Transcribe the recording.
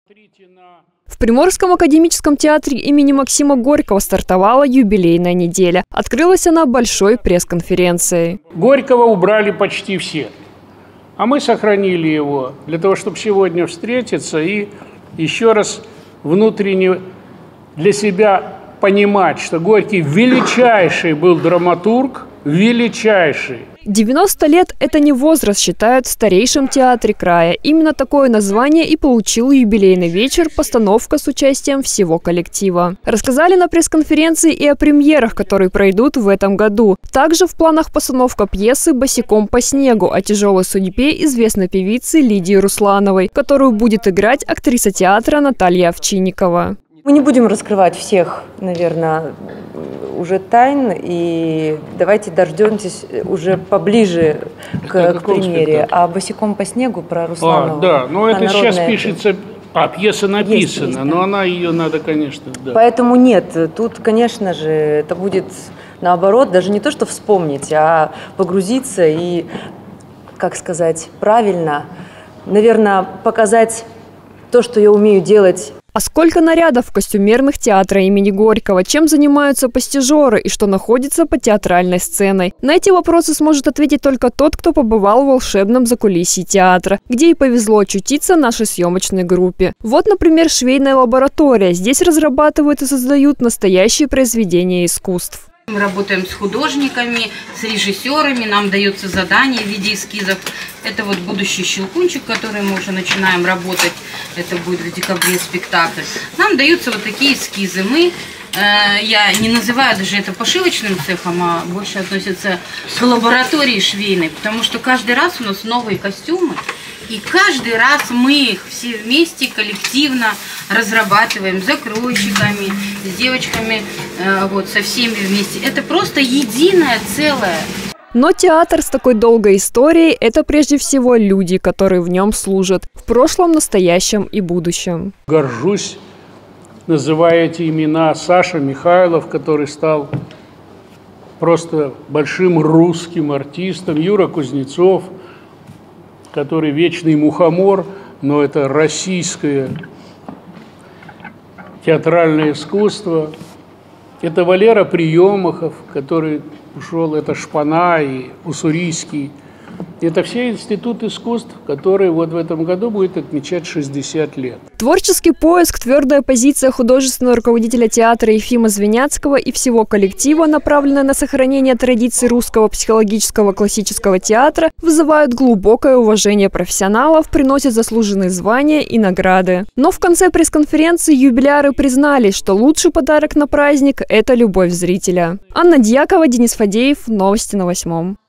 В Приморском академическом театре имени Максима Горького стартовала юбилейная неделя. Открылась она большой пресс-конференцией. Горького убрали почти все, а мы сохранили его для того, чтобы сегодня встретиться и еще раз внутренне для себя понимать, что Горький величайший был драматург, величайший. 90 лет – это не возраст, считают в старейшем театре края. Именно такое название и получил юбилейный вечер, постановка с участием всего коллектива. Рассказали на пресс-конференции и о премьерах, которые пройдут в этом году. Также в планах постановка пьесы «Босиком по снегу» о тяжелой судьбе известной певицы Лидии Руслановой, которую будет играть актриса театра Наталья Овчинникова. Мы не будем раскрывать всех, наверное, уже тайн, и давайте дождемся уже поближе к премьере. А «Босиком по снегу» про Русланову. Да, но это сейчас пишется, пьеса написана, есть, но она ее надо, конечно, да. Поэтому нет, тут, конечно же, это будет наоборот, даже не то, что вспомнить, а погрузиться и, как сказать, правильно, наверное, показать то, что я умею делать. А сколько нарядов костюмерных театра имени Горького, чем занимаются постижеры и что находится под театральной сценой? На эти вопросы сможет ответить только тот, кто побывал в волшебном закулисье театра, где и повезло очутиться нашей съемочной группе. Вот, например, швейная лаборатория. Здесь разрабатывают и создают настоящие произведения искусств. Мы работаем с художниками, с режиссерами, нам дается задание в виде эскизов. Это вот будущий «Щелкунчик», который мы уже начинаем работать, это будет в декабре спектакль. Нам даются вот такие эскизы. Я не называю даже это пошивочным цехом, а больше относится к лаборатории швейной, потому что каждый раз у нас новые костюмы. И каждый раз мы их все вместе коллективно разрабатываем с закройщиками, с девочками, вот, со всеми вместе. Это просто единое целое. Но театр с такой долгой историей – это прежде всего люди, которые в нем служат. В прошлом, настоящем и будущем. Горжусь, называя эти имена: Саша Михайлов, который стал просто большим русским артистом, Юра Кузнецов, который вечный мухомор, но это российское театральное искусство. Это Валера Приемахов, который ушел, это Шпана и Уссурийский. Это все институт искусств, который вот в этом году будет отмечать 60 лет. Творческий поиск, твердая позиция художественного руководителя театра Ефима Звеняцкого и всего коллектива, направленная на сохранение традиций русского психологического классического театра, вызывают глубокое уважение профессионалов, приносят заслуженные звания и награды. Но в конце пресс-конференции юбиляры признались, что лучший подарок на праздник – это любовь зрителя. Анна Дьякова, Денис Фадеев. Новости на 8.